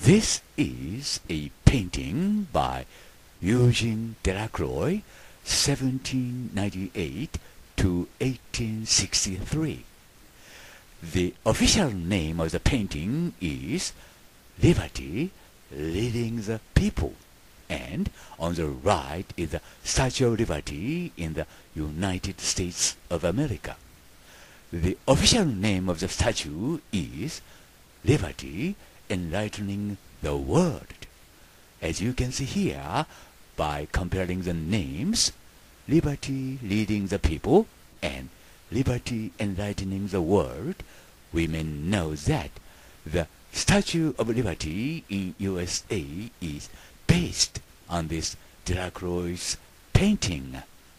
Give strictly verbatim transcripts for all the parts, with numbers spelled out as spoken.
This is a painting by Eugene Delacroix, seventeen ninety-eight to eighteen sixty-three. The official name of the painting is Liberty Leading the People, and on the right is the Statue of Liberty in the United States of America. The official name of the statue is Liberty Enlightening the World. As you can see here, by comparing the names, Liberty Leading the People and Liberty Enlightening the World, we may know that the Statue of Liberty in U S A is based on this Delacroix's painting.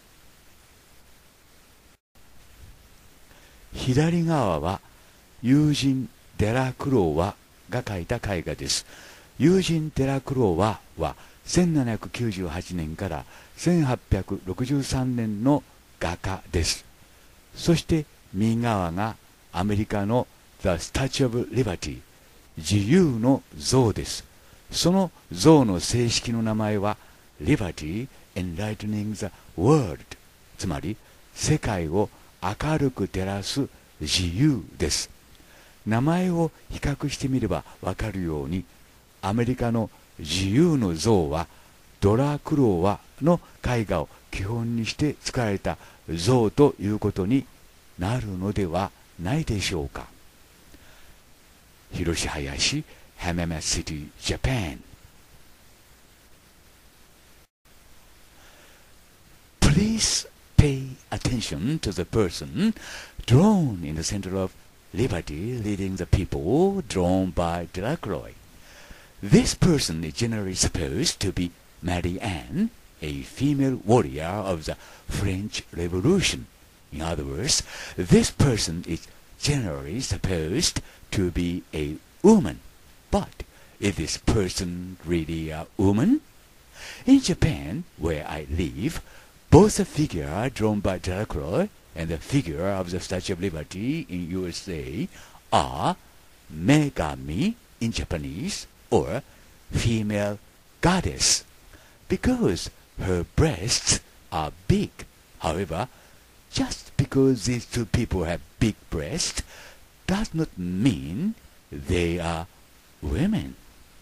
左側はユージン・デラクロワが描いた絵画です。ユージン・デラクロワはせんななひゃくきゅうじゅうはちねんからせんはっぴゃくろくじゅうさんねんの画家です。そして右側がアメリカの The Statue of Liberty 自由の像です。その像の正式の名前は Liberty Enlightening the World、 つまり世界を明るく照らす自由です。名前を比較してみればわかるように、アメリカの自由の像はドラクロワの絵画を基本にして作られた像ということになるのではないでしょうか。広志林、Hamama City, Japan. Please pay attention to the person drawn in the center of Liberty Leading the People, drawn by Delacroix. This person is generally supposed to be Marie Anne, a female warrior of the French Revolution. In other words, this person is generally supposed to be a woman. But is this person really a woman? In Japan, where I live, both the figure drawn by Delacroix and the figure of the Statue of Liberty in U S A are Megami in Japanese, or female goddess, because her breasts are big. However, just because these two people have big breasts does not mean they are women.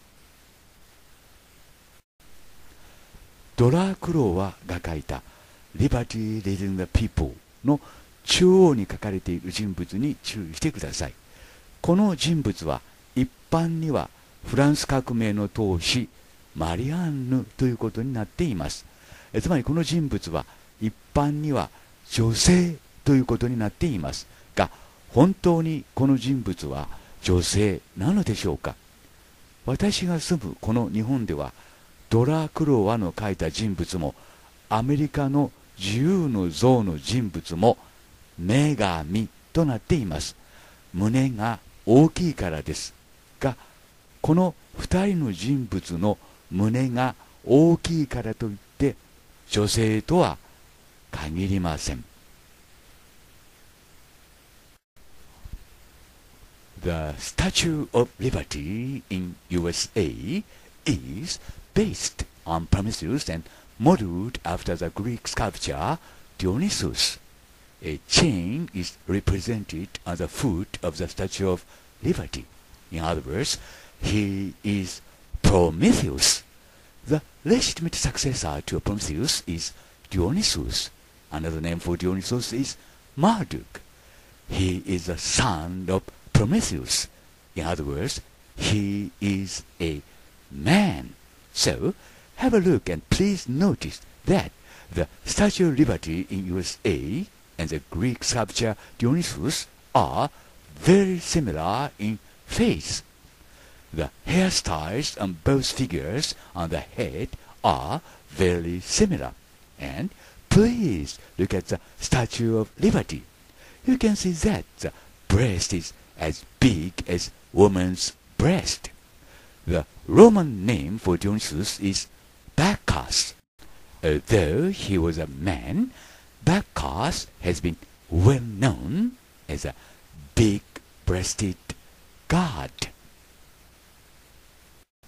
ドラクロワが描いた Liberty Leading the People の中央に書かれている人物に注意してください。この人物は一般にはフランス革命の闘士マリアンヌということになっています。つまりこの人物は一般には女性ということになっていますが、本当にこの人物は女性なのでしょうか。私が住むこの日本ではドラクロワの描いた人物もアメリカの自由の像の人物も女神となっています。胸が大きいからですが、この二人の人物の胸が大きいからといって女性とは限りません。The Statue of Liberty in U S A is based on Prometheus and modeled after the Greek sculpture Dionysus. A chain is represented on the foot of the Statue of Liberty. In other words, he is Prometheus. The legitimate successor to Prometheus is Dionysus. Another name for Dionysus is Marduk. He is the son of Prometheus. In other words, he is a man. So, have a look and please notice that the Statue of Liberty in U S A and the Greek sculpture Dionysus are very similar in face. The hairstyles on both figures on the head are very similar. And please look at the Statue of Liberty. You can see that the breast is as big as woman's breast. The Roman name for Dionysus is Bacchus. Although he was a man, Bacchus has been well known as a big-breasted god.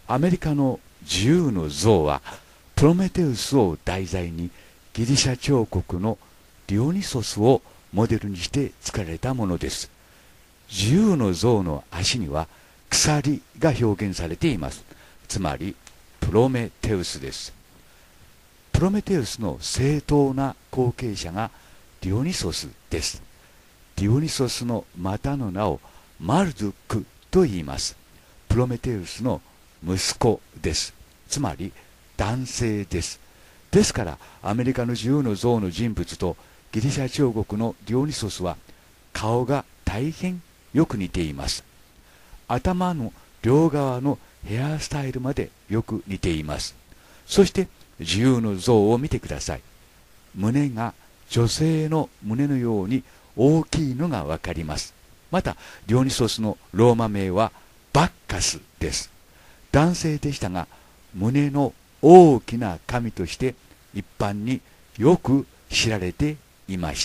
アメリカの自由の像はプロメテウスを題材にギリシャ彫刻のディオニソスをモデルにして作られたものです。自由の像の足には鎖が表現されています。つまりプロメテウスです。プロメテウスの正当な後継者がディオニソスです。ディオニソスのまたの名をマルドゥクと言います。プロメテウスの息子です。つまり男性です。ですからアメリカの自由の像の人物とギリシャ彫刻のディオニソスは顔が大変よく似ています。頭の両側のヘアスタイルまでよく似ています。そして自由の像を見てください。胸が女性の胸のように大きいのがわかります。またディオニソスのローマ名はバッカスです。男性でしたが胸の大きな神として一般によく知られていました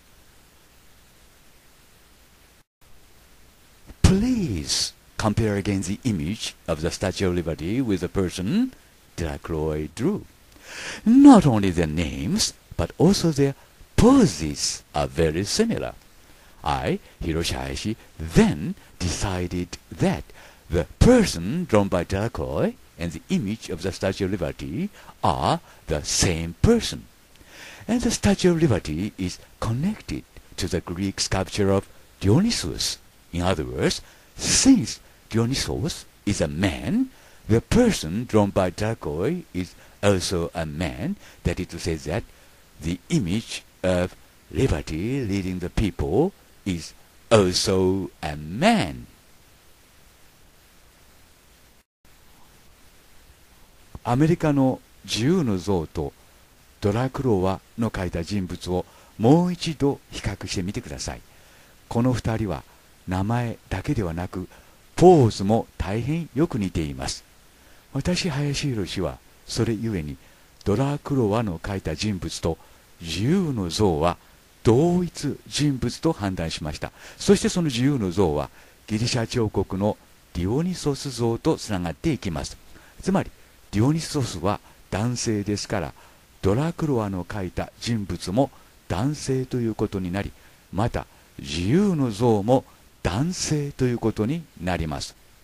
。Please compare again the image of the Statue of Liberty with the person Delacroix drew. Not only their names, but also their poses are very similar. I, Hiroshi Hayashi, then decided that the person drawn by Delacroix and the image of the Statue of Liberty are the same person. And the Statue of Liberty is connected to the Greek sculpture of Dionysus. In other words, since Dionysus is a man, the person drawn by Delacroix is also a man. That is to say that the image of liberty leading the people is also a man. アメリカの自由の像とドラクロワの描いた人物をもう一度比較してみてください。この二人は名前だけではなくポーズも大変よく似ています。私林博はそれゆえにドラクロワの描いた人物と自由の像は同一人物と判断しました。そしてその自由の像はギリシャ彫刻のディオニソス像とつながっていきます。つまりディオニソスは男性ですからドラクロワの描いた人物も男性ということになり、また自由の像も男性ということになります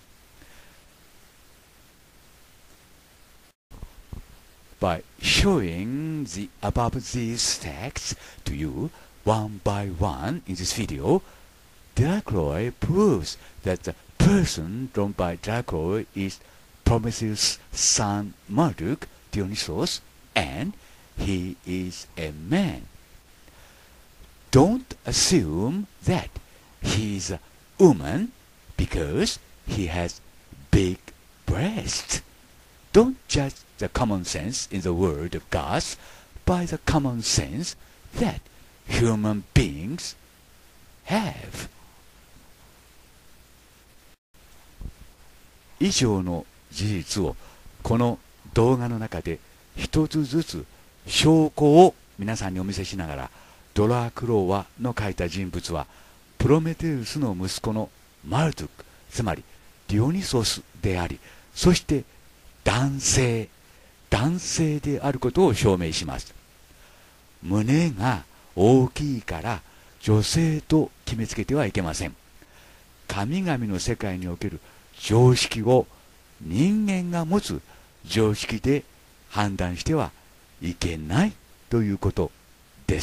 。By showing the above these facts to you one by one in this video, Delacroix proves that the person drawn by Delacroix is Prometheus' son Marduk Dionysos, and he is a man. Don't assume that he is a woman because he has big breasts. Don't judge the common sense in the word of God by the common sense that human beings have. 以上の事実をこの動画の中で一つずつ証拠を皆さんにお見せしながら、ドラクロワの描いた人物はプロメテウスの息子のマルドゥク、つまりディオニソスであり、そして男性男性であることを証明します。胸が大きいから女性と決めつけてはいけません。神々の世界における常識を人間が持つ常識で判断してはいけないということです。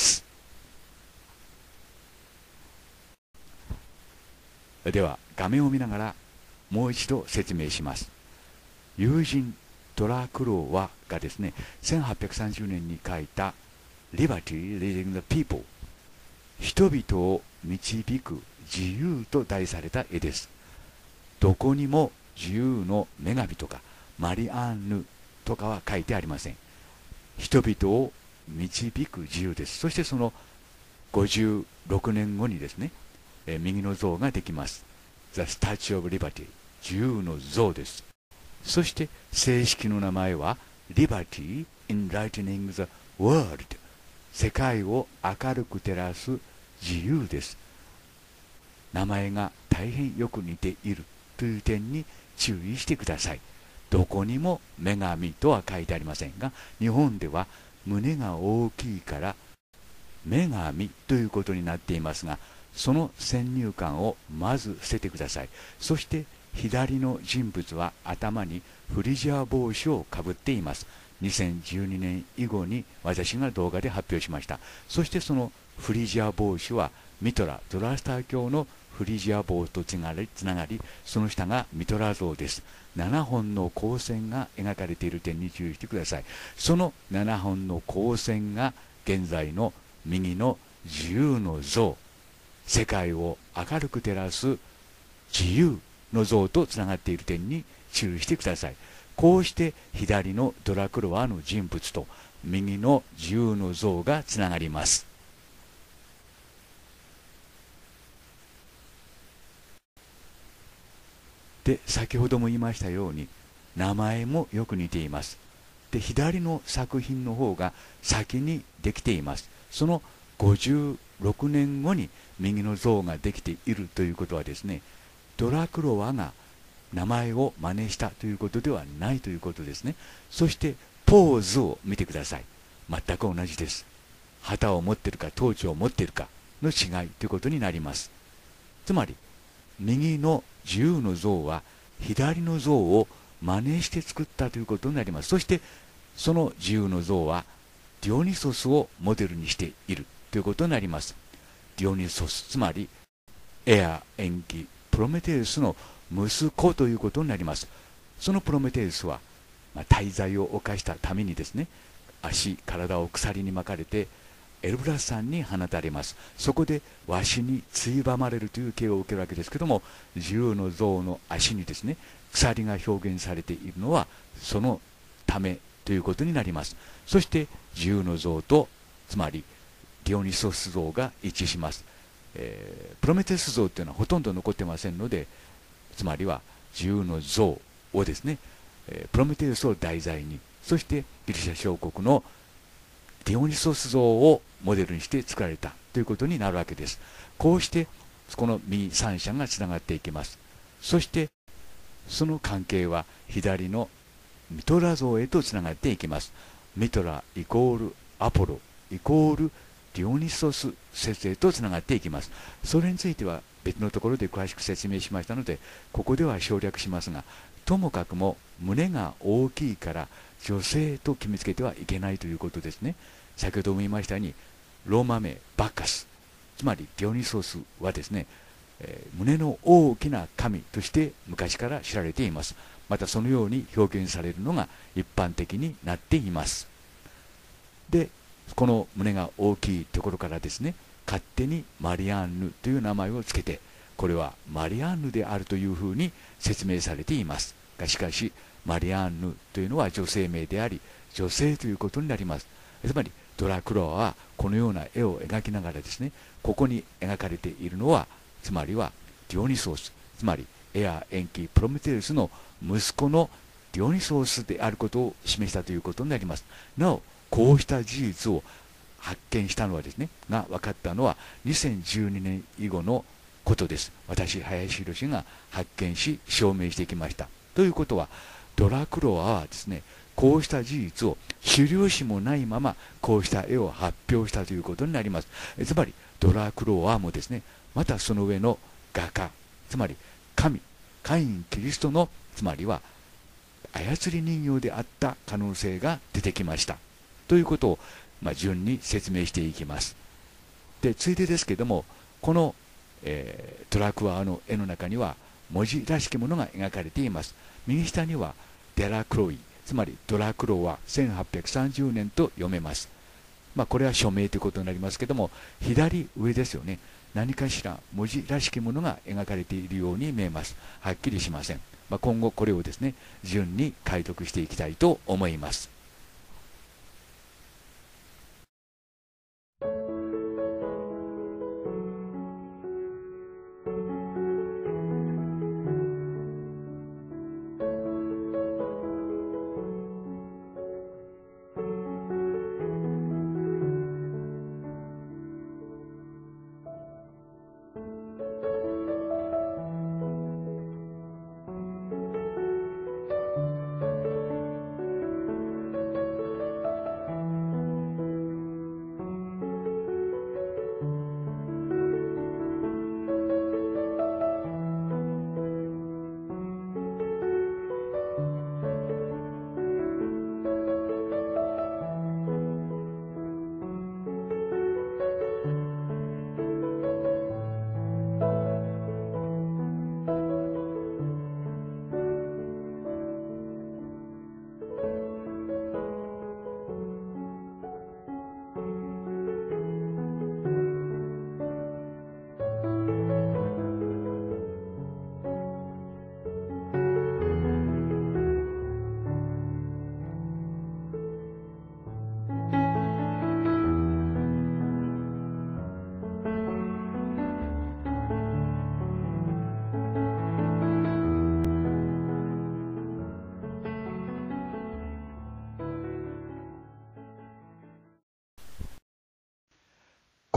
では画面を見ながらもう一度説明します。友人ドラクロワがですね、せんはっぴゃくさんじゅうねんに描いた Liberty Leading the People、 人々を導く自由と題された絵です。どこにも自由の女神とかマリアンヌとかは書いてありません。人々を導く自由です。そしてそのごじゅうろくねんごにですね、え右の像ができます。 The Statue of Liberty、 自由の像です。そして正式の名前は Liberty Enlightening the World、 世界を明るく照らす自由です。名前が大変よく似ているという点に注意してください。 どこにも女神とは書いてありませんが、日本では胸が大きいから女神ということになっていますが、その先入観をまず捨ててください。そして左の人物は頭にフリジア帽子をかぶっています。にせんじゅうにねん以後に私が動画で発表しました。そしてそのフリジア帽子はミトラ、ゾロアスター教のフリジア帽とつながり、つながりその下がミトラ像です。ななほんの光線が描かれている点に注意してください。そのななほんの光線が現在の右の自由の像、世界を明るく照らす自由の像とつながっている点に注意してください。こうして左のドラクロワの人物と右の自由の像がつながります。で、先ほども言いましたように名前もよく似ています。で、左の作品の方が先にできています。そのごじゅうろくねんごに右の像ができているということはですね、ドラクロワが名前を真似したということではないということですね。そしてポーズを見てください。全く同じです。旗を持っているかトーチを持っているかの違いということになります。つまり右の自由の像は左の像を真似して作ったということになります。そしてその自由の像はディオニソスをモデルにしているということになります。ディオニソス、つまりエア、延期、プロメテウスの息子ということになります。そのプロメテウスは、まあ、大罪を犯したためにですね、足、体を鎖に巻かれてエルブラス山に放たれます。そこでわしについばまれるという刑を受けるわけですけども、自由の像の足にですね、鎖が表現されているのはそのためということになります。そして自由の像と、つまりディオニソス像が一致します。えー、プロメテウス像というのはほとんど残ってませんので、つまりは自由の像をですね、えー、プロメテウスを題材に、そしてギリシャ小国のディオニソス像をモデルにして作られたということになるわけです。こうしてこの右三者がつながっていきます。そしてその関係は左のミトラ像へとつながっていきます。ミトライコールアポロイコールディオニソス説へとつながっていきます。それについては別のところで詳しく説明しましたので、ここでは省略しますが、ともかくも胸が大きいから女性と決めつけてはいけないということですね。先ほども言いましたように、ローマ名バッカス、つまりディオニソスはですね、えー、胸の大きな神として昔から知られています。またそのように表現されるのが一般的になっています。で、この胸が大きいところからですね、勝手にマリアンヌという名前をつけて、これはマリアンヌであるというふうに説明されていますが、しかしマリアンヌというのは女性名であり、女性ということになります。つまりドラクロワはこのような絵を描きながらですね、ここに描かれているのは、つまりはディオニソース、つまりエア、延期、プロメテウスの息子のディオニソースであることを示したということになります。なお、こうした事実を発見したのはですね、が分かったのはにせんじゅうにねん以後のことです。私、林博が発見し、証明してきました。ということは、ドラクロワはですね、こうした事実を資料紙もないままこうした絵を発表したということになります。つまりドラクロワもですね、またその上の画家、つまり神、カイン・キリストの、つまりは操り人形であった可能性が出てきましたということを、まあ、順に説明していきます。で、ついでですけども、この、えー、ドラクワの絵の中には文字らしきものが描かれています。右下にはデラクロイ、つまりドラクロワせんはっぴゃくさんじゅうねんと読めます。まあ、これは署名ということになりますけども、左上ですよね。何かしら文字らしきものが描かれているように見えます。はっきりしません。まあ、今後これをですね、順に解読していきたいと思います。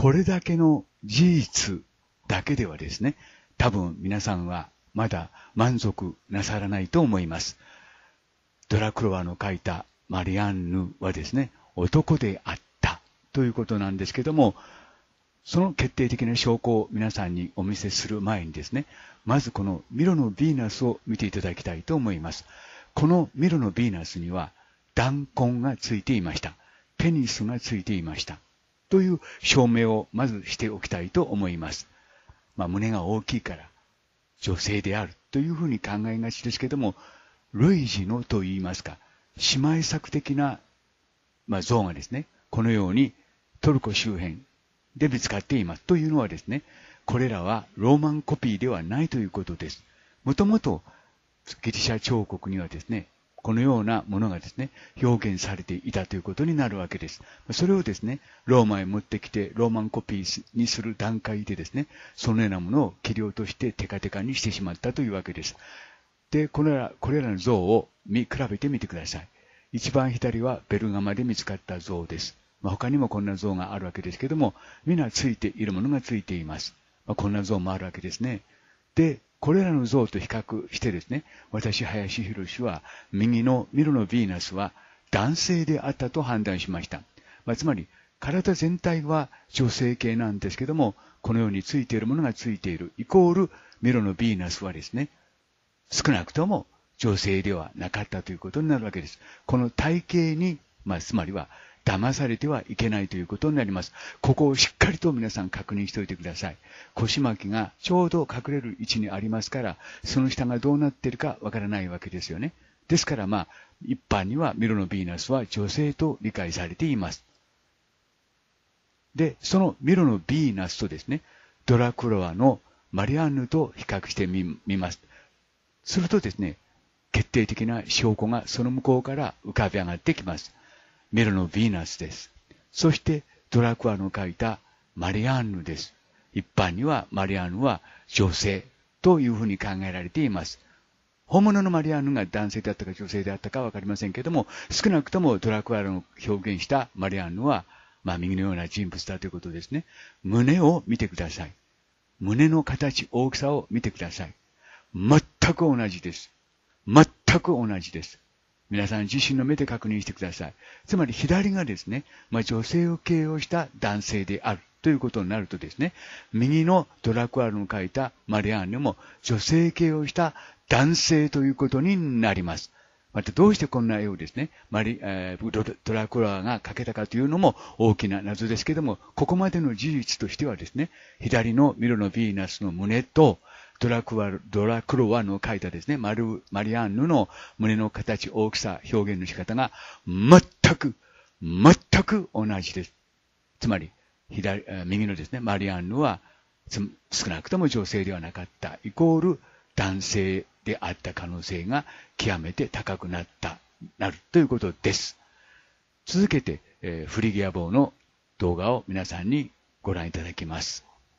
これだけの事実だけではですね、多分皆さんはまだ満足なさらないと思います。ドラクロワの書いたマリアンヌはですね、男であったということなんですけども、その決定的な証拠を皆さんにお見せする前にですね、まずこのミロのヴィーナスを見ていただきたいと思います。このミロのヴィーナスには弾痕がついていました。ペニスがついていました。という証明をまずしておきたいと思います。まあ、胸が大きいから女性であるというふうに考えがちですけども、類似のと言いますか、姉妹作的な、まあ、像がですね、このようにトルコ周辺で見つかっています。というのはですね、これらはローマンコピーではないということです。もともとギリシャ彫刻にはですね、このようなものがですね、表現されていたということになるわけです。それをですね、ローマへ持ってきて、ローマンコピーにする段階でですね、そのようなものを切り落としてテカテカにしてしまったというわけです。で、これら、これらの像を見比べてみてください。一番左はベルガマで見つかった像です。まあ、他にもこんな像があるわけですけども、皆ついているものがついています。まあ、こんな像もあるわけですね。で、これらの像と比較してですね、私、林博は、右のミロのヴィーナスは男性であったと判断しました。まあ、つまり、体全体は女性系なんですけども、このようについているものがついている、イコール、ミロのヴィーナスはですね、少なくとも女性ではなかったということになるわけです。この体型に、まあ、つまりは、騙されてはいけないということになります。ここをしっかりと皆さん確認しておいてください。腰巻きがちょうど隠れる位置にありますから、その下がどうなっているかわからないわけですよね。ですからまあ、一般にはミロのヴィーナスは女性と理解されています。で、そのミロのヴィーナスとですね、ドラクロワのマリアンヌと比較してみ、みます。するとですね、決定的な証拠がその向こうから浮かび上がってきます。ミロのヴィーナスです。そしてドラクロワの書いたマリアンヌです。一般にはマリアンヌは女性というふうに考えられています。本物のマリアンヌが男性であったか女性であったかわかりませんけれども、少なくともドラクロワの表現したマリアンヌは、まあ右のような人物だということですね。胸を見てください。胸の形、大きさを見てください。全く同じです。全く同じです。皆さん自身の目で確認してください。つまり左がですね、まあ、女性を形容した男性であるということになるとですね、右のドラクロワの書いたマリアンヌも女性形をした男性ということになります。またどうしてこんな絵をですね、マリ、えー、ド, ドラクロワが描けたかというのも大きな謎ですけども、ここまでの事実としてはですね、左のミロのヴィーナスの胸と、ドラクワ、ドラクロワの書いたですね、マル、マリアンヌの胸の形、大きさ、表現の仕方が全く、全く同じです。つまり、左、右のですね、マリアンヌは、少なくとも女性ではなかった、イコール男性であった可能性が極めて高くなった、なるということです。続けて、えー、フリギア帽の動画を皆さんにご覧いただきます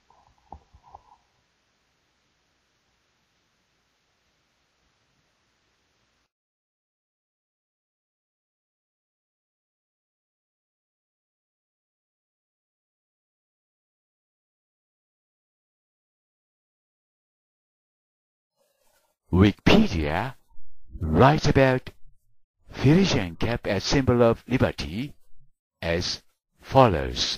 。Wikipedia writes about Phrygian cap as symbol of liberty as follows.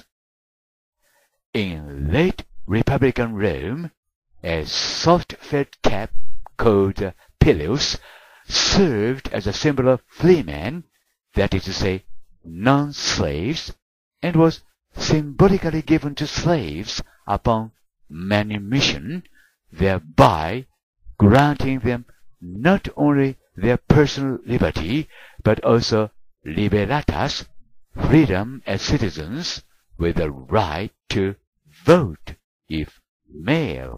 In late Republican Rome, a soft-felt cap called pileus served as a symbol of freemen, that is to say, non-slaves, and was symbolically given to slaves upon manumission, thereby granting them not only their personal liberty, but also liberatas, freedom as citizens, with the right to vote if male.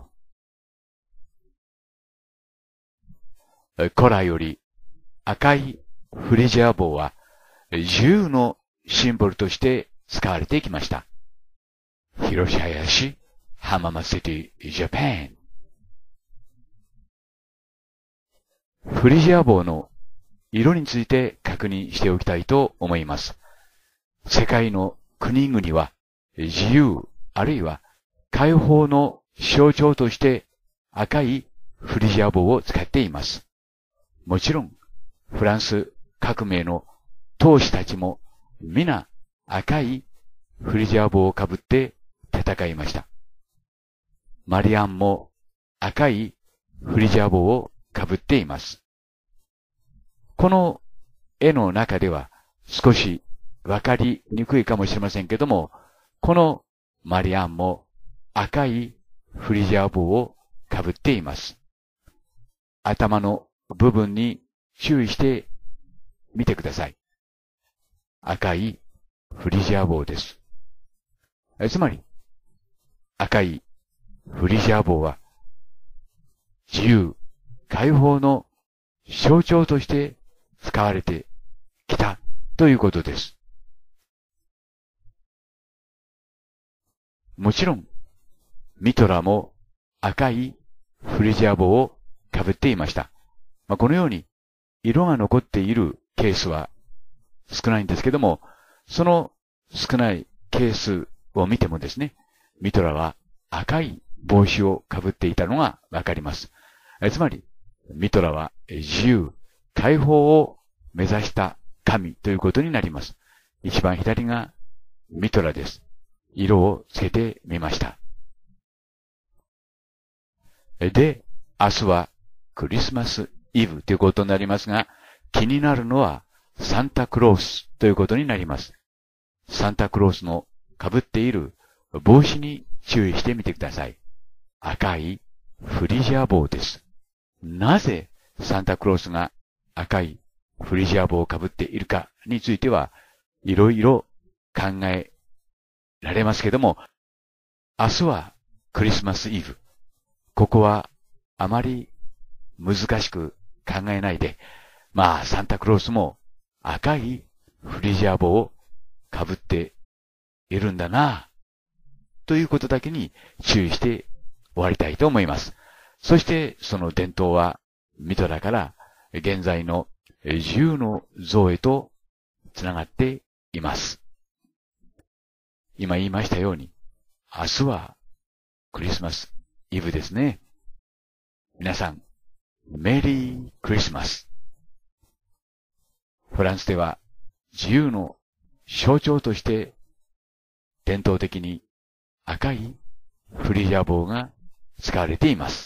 古来より赤いフリジア帽は自由のシンボルとして使われてきました。広島市、浜松シティ、ジャパン。フリジア帽の色について確認しておきたいと思います。世界の国々は自由、 あるいは解放の象徴として赤いフリジア帽を使っています。もちろん、フランス革命の闘士たちも皆赤いフリジア帽をかぶって戦いました。マリアンも赤いフリジア帽をかぶっています。この絵の中では少しわかりにくいかもしれませんけども、このマリアンも赤いフリジア帽をかぶっています。頭の部分に注意してみてください。赤いフリジア帽です。つまり、赤いフリジア帽は自由、解放の象徴として使われてきたということです。もちろん、ミトラも赤いフリジア帽をかぶっていました。まあ、このように色が残っているケースは少ないんですけども、その少ないケースを見てもですね、ミトラは赤い帽子をかぶっていたのがわかります。えつまり、ミトラは自由、解放を目指した神ということになります。一番左がミトラです。色をつけてみました。で、明日はクリスマスイブということになりますが、気になるのはサンタクロースということになります。サンタクロースの被っている帽子に注意してみてください。赤いフリジア帽です。なぜサンタクロースが赤いフリジア帽を被っているかについては、いろいろ考えられますけども、明日はクリスマスイブ。ここはあまり難しく考えないで、まあサンタクロースも赤いフリジア帽を被っているんだな、ということだけに注意して終わりたいと思います。そしてその伝統はミトラから現在の自由の像へとつながっています。今言いましたように、明日はクリスマスイブですね。皆さん、メリークリスマス。フランスでは自由の象徴として伝統的に赤いフリジア帽が使われています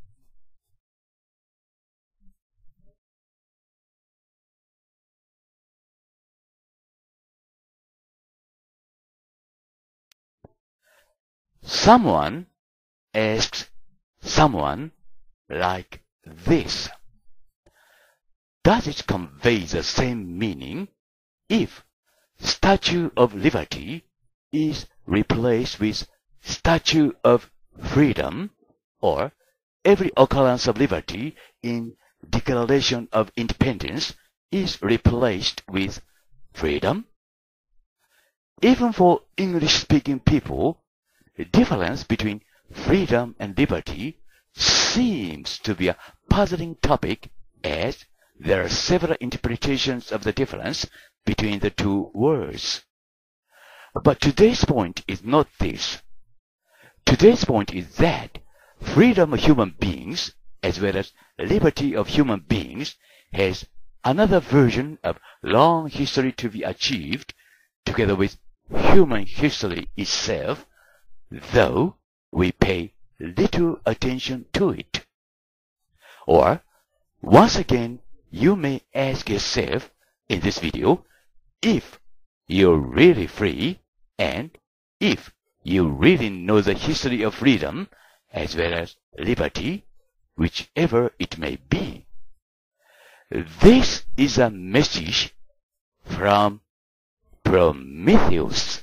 。Someone asks someone like this. Does it convey the same meaning if Statue of Liberty is replaced with Statue of Freedom, or every occurrence of liberty in Declaration of Independence is replaced with freedom? Even for English-speaking people, the difference between freedom and liberty seems to be a puzzling topic, as there are several interpretations of the difference between the two words. But today's point is not this. Today's point is that freedom of human beings, as well as liberty of human beings, has another version of long history to be achieved, together with human history itself, though we pay little attention to it. Or, once again, you may ask yourself in this video, if you're really free, and if you really know the history of freedom, as well as liberty, whichever it may be. This is a message from Prometheus.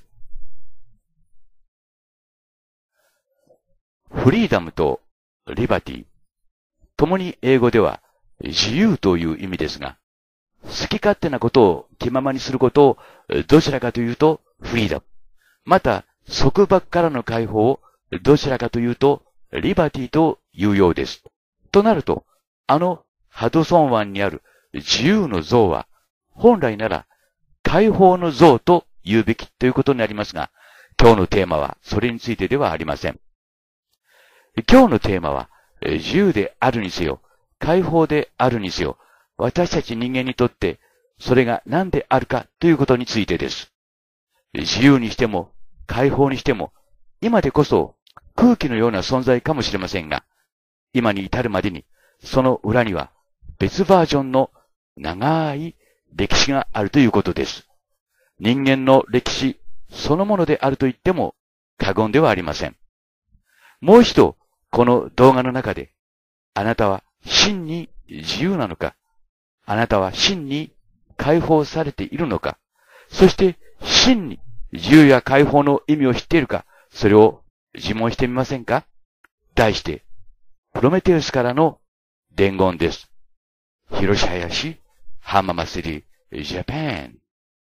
フリーダムとリバティ、共に英語では自由という意味ですが、好き勝手なことを気ままにすることをどちらかというとフリーダム。また、束縛からの解放をどちらかというとリバティというようです。となると、あのハドソン湾にある自由の像は、本来なら解放の像と言うべきということになりますが、 今日のテーマはそれについてではありません。今日のテーマは、自由であるにせよ、解放であるにせよ、私たち人間にとってそれが何であるかということについてです。自由にしても、解放にしても、今でこそ空気のような存在かもしれませんが、今に至るまでに、その裏には別バージョンの長い歴史があるということです。人間の歴史そのものであると言っても過言ではありません。もう一度、この動画の中で、あなたは真に自由なのか、あなたは真に解放されているのか、そして真に自由や解放の意味を知っているか、それを自問してみませんか？題して、プロメテウスからの伝言です。広島林、浜祭り、ジャパン。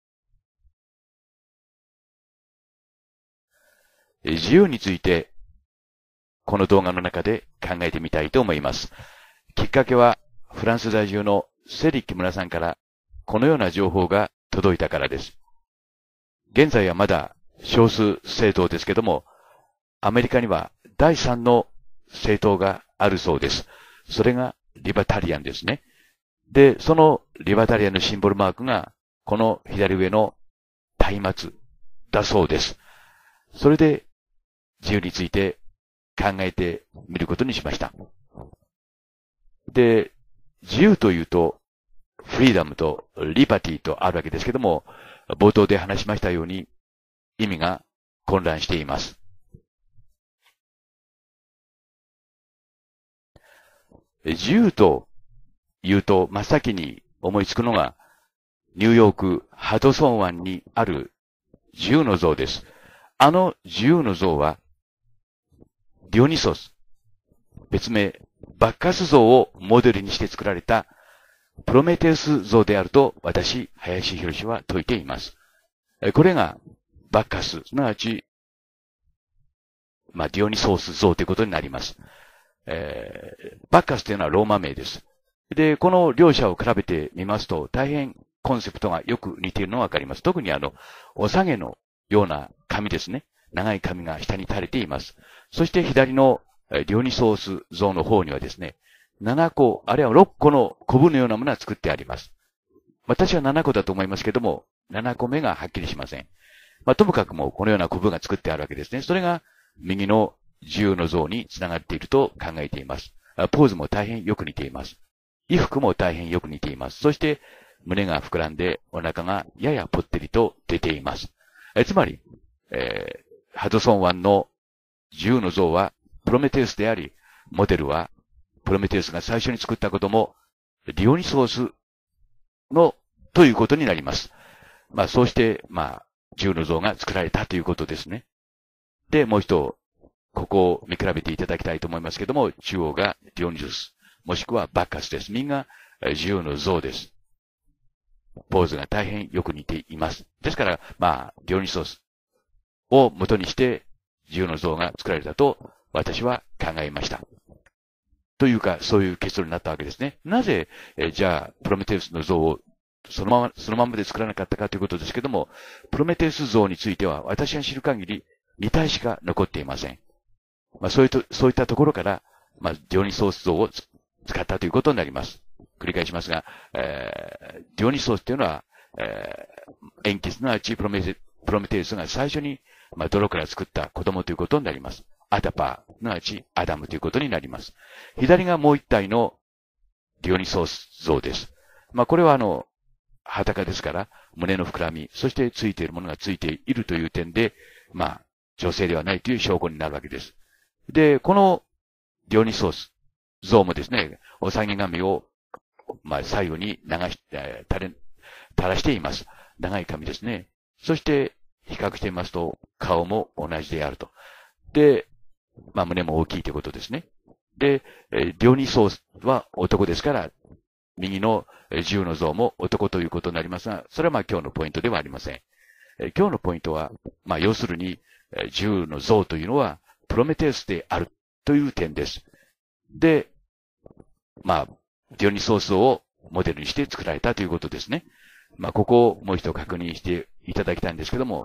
自由について、この動画の中で考えてみたいと思います。きっかけは、フランス在住のセリ木村さんから、このような情報が届いたからです。現在はまだ少数政党ですけども、アメリカには第三の政党があるそうです。それがリバタリアンですね。で、そのリバタリアンのシンボルマークが、この左上の松明だそうです。それで、自由について考えてみることにしました。で、自由というと、フリーダムとリバティとあるわけですけども、冒頭で話しましたように、意味が混乱しています。自由と言うと、真っ先に思いつくのが、ニューヨークハドソン湾にある自由の像です。あの自由の像は、ディオニソス、別名バッカス像をモデルにして作られたプロメテウス像であると私、林博は説いています。これがバッカス、すなわち、まあ、ディオニソース像ということになります。えー、バッカスというのはローマ名です。で、この両者を比べてみますと、大変コンセプトがよく似ているのがわかります。特にあの、お下げのような髪ですね。長い髪が下に垂れています。そして左のディオニソース像の方にはですね、ななこ、あるいはろっこのコブのようなものが作ってあります。私はななこだと思いますけども、ななこめがはっきりしません。まあ、ともかくもこのようなコブが作ってあるわけですね。それが右の自由の像につながっていると考えています。ポーズも大変よく似ています。衣服も大変よく似ています。そして胸が膨らんでお腹がややぽってりと出ています。えつまり、えー、ハドソン湾の自由の像はプロメテウスであり、モデルはプロメテウスが最初に作ったこともディオニソースのということになります。まあそうして、まあ自由の像が作られたということですね。で、もう一度、ここを見比べていただきたいと思いますけども、中央がディオニソス、もしくはバッカスです。右が自由の像です。ポーズが大変よく似ています。ですから、まあ、ディオニソスを元にして自由の像が作られたと私は考えました。というか、そういう結論になったわけですね。なぜ、えじゃあ、プロメテウスの像をそのまま、そのままで作らなかったかということですけども、プロメテウス像については私が知る限りに体しか残っていません。まあ、そういうと、そういったところから、まあ、ディオニソース像を使ったということになります。繰り返しますが、えー、ディオニソースというのは、えー、塩基すなわちプロメテ、プロメテウスが最初に、まあ、泥から作った子供ということになります。アダパー、すなわちアダムということになります。左がもう一体のディオニソース像です。まあ、これはあの、裸ですから、胸の膨らみ、そしてついているものがついているという点で、まあ、女性ではないという証拠になるわけです。で、このディオニソース像もですね、お下げ髪を、まあ、左右に流し、えー、垂れ、垂らしています。長い髪ですね。そして、比較してみますと、顔も同じであると。で、まあ、胸も大きいということですね。で、えー、ディオニソースは男ですから、右の自由の像も男ということになりますが、それはまあ今日のポイントではありません。えー、今日のポイントは、まあ要するに、えー、自由の像というのは、プロメテウスであるという点です。で、まあ、ディオニソースをモデルにして作られたということですね。まあ、ここをもう一度確認していただきたいんですけども、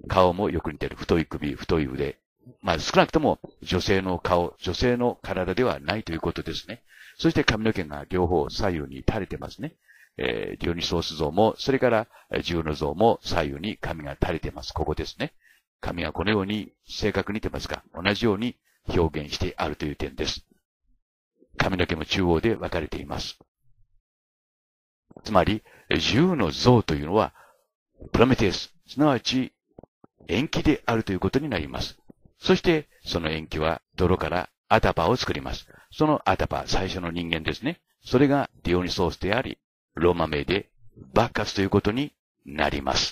顔もよく似てる。太い首、太い腕。まあ少なくとも女性の顔、女性の体ではないということですね。そして髪の毛が両方左右に垂れてますね。えー、ディオニソース像も、それからジューノ像も左右に髪が垂れてます。ここですね。髪がこのように正確に似てますが、同じように表現してあるという点です。髪の毛も中央で分かれています。つまり、ジューノ像というのは、プロメテウス、すなわち塩基であるということになります。そして、その塩基は泥からアタパを作ります。そのアタパ、最初の人間ですね。それがディオニソースであり、ローマ名でバッカスということになります。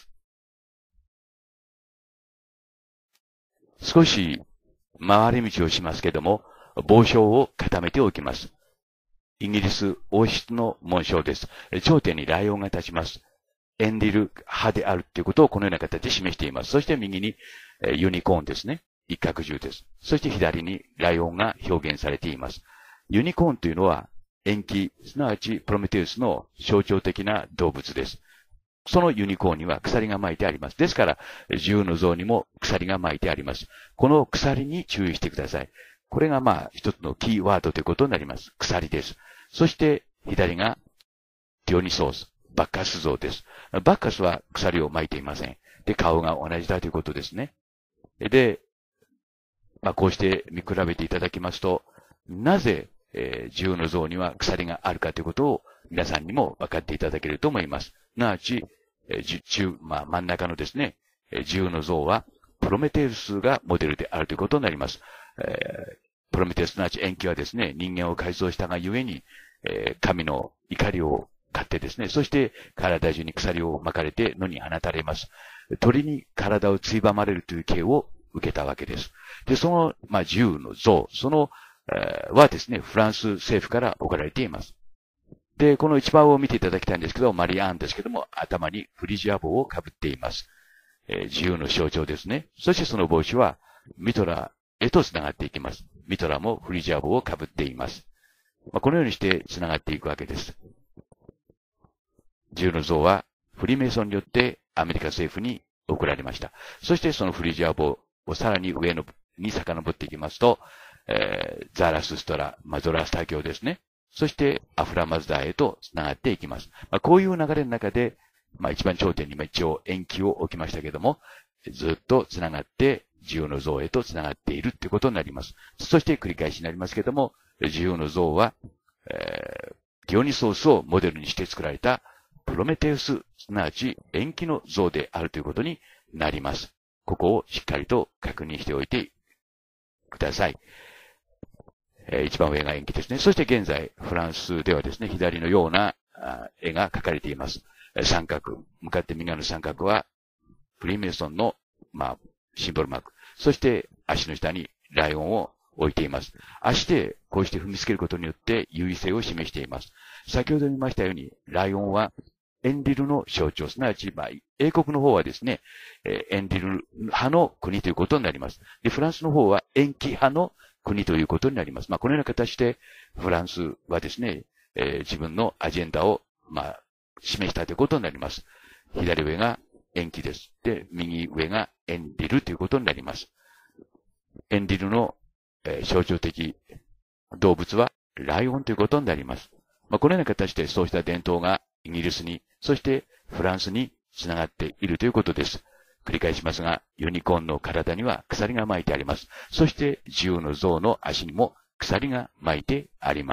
少し回り道をしますけども、帽子を固めておきます。イギリス王室の紋章です。頂点にライオンが立ちます。エンディル派であるということをこのような形で示しています。そして右にユニコーンですね。一角獣です。そして左にライオンが表現されています。ユニコーンというのは塩基、すなわちプロメテウスの象徴的な動物です。そのユニコーンには鎖が巻いてあります。ですから、ジューの像にも鎖が巻いてあります。この鎖に注意してください。これがまあ一つのキーワードということになります。鎖です。そして左がディオニソース、バッカス像です。バッカスは鎖を巻いていません。で、顔が同じだということですね。で、まあこうして見比べていただきますと、なぜえー、ジューの像には鎖があるかということを皆さんにも分かっていただけると思います。すなわち、えー、中、まあ真ん中のですね、えー、ジューの像はプロメテウスがモデルであるということになります。えー、プロメテウスすなわち塩基はですね、人間を改造したがゆえに、えー、神の怒りを買ってですね、そして体中に鎖を巻かれて野に放たれます。鳥に体をついばまれるという刑を受けたわけです。で、その、まあ、ジューの像、そのはですね、フランス政府から送られています。で、この一番を見ていただきたいんですけど、マリアンですけども、頭にフリジア帽をかぶっています。えー、自由の象徴ですね。そしてその帽子は、ミトラへと繋がっていきます。ミトラもフリジア帽をかぶっています。まあ、このようにして繋がっていくわけです。自由の像は、フリーメイソンによってアメリカ政府に送られました。そしてそのフリジア帽をさらに上のに遡っていきますと、えー、ザラスストラ、マゾラスタ教ですね。そして、アフラマズダーへと繋がっていきます。まあ、こういう流れの中で、まあ、一番頂点に一応延期を置きましたけども、ずっと繋がって、自由の像へと繋がっているということになります。そして繰り返しになりますけども、自由の像は、えー、ディオニソースをモデルにして作られたプロメテウス、すなわち延期の像であるということになります。ここをしっかりと確認しておいてください。えー、一番上が延期ですね。そして現在、フランスではですね、左のような絵が描かれています。三角、向かって右側の三角は、フリーメイソンの、まあ、シンボルマーク。そして、足の下にライオンを置いています。足で、こうして踏みつけることによって優位性を示しています。先ほど見ましたように、ライオンは、エンディルの象徴、すなわち、まあ、英国の方はですね、えー、エンディル派の国ということになります。で、フランスの方は延期派の国ということになります。まあ、このような形で、フランスはですね、えー、自分のアジェンダを、まあ、示したということになります。左上が延期です。で、右上がエンディルということになります。エンディルの、えー、象徴的動物はライオンということになります。まあ、このような形でそうした伝統がイギリスに、そしてフランスにつながっているということです。繰り返しますが、ユニコーンの体には鎖が巻いてあります。そして自由の像の足にも鎖が巻いてあります。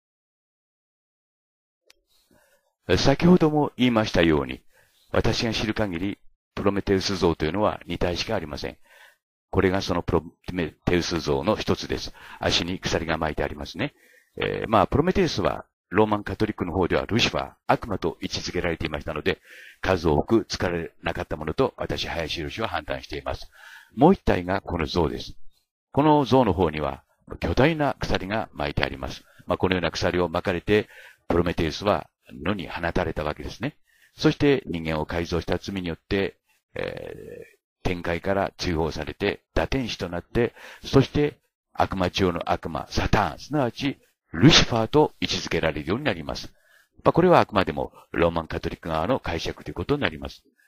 先ほども言いましたように、私が知る限り、プロメテウス像というのはに体しかありません。これがそのプロメテウス像の一つです。足に鎖が巻いてありますね。えー、まあ、プロメテウスは、ローマンカトリックの方ではルシファー、悪魔と位置づけられていましたので、数多く使われなかったものと私、林博は判断しています。もう一体がこの像です。この像の方には、巨大な鎖が巻いてあります。まあ、このような鎖を巻かれて、プロメテウスは野に放たれたわけですね。そして人間を改造した罪によって、えー、天界から追放されて、堕天使となって、そして悪魔中の悪魔、サタン、すなわち、ルシファーと位置づけられるようになります。まあ、これはあくまでもローマンカトリック側の解釈ということになります。